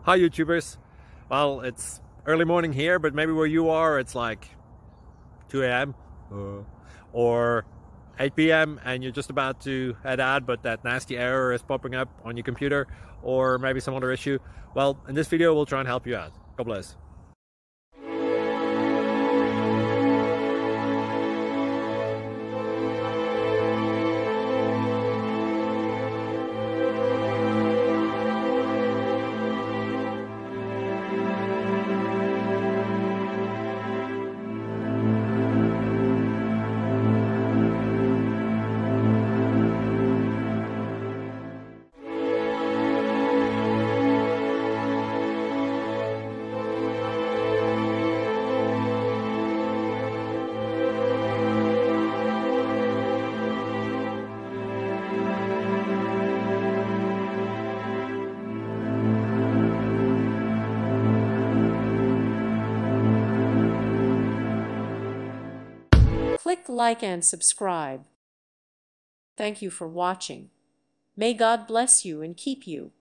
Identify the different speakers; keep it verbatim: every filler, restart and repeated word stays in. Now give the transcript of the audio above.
Speaker 1: Hi YouTubers. Well, it's early morning here, but maybe where you are it's like two A M uh, or eight P M and you're just about to head out, but that nasty error is popping up on your computer, or maybe some other issue. Well, in this video we'll try and help you out. God bless.
Speaker 2: Click like and subscribe. Thank you for watching. May God bless you and keep you.